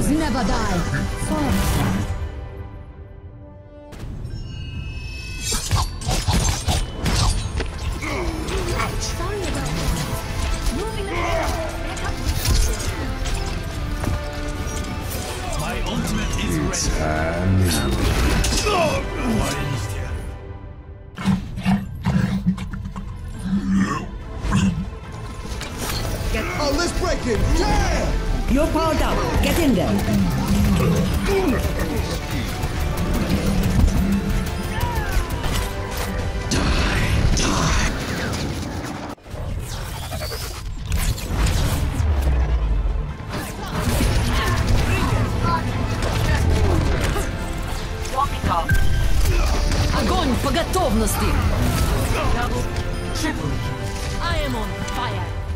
Heroes never die. Sorry about that. Moving ahead. My ultimate is Oh, let's break it! Damn! You're powered up. Get in there. Огонь по готовности! I am on fire.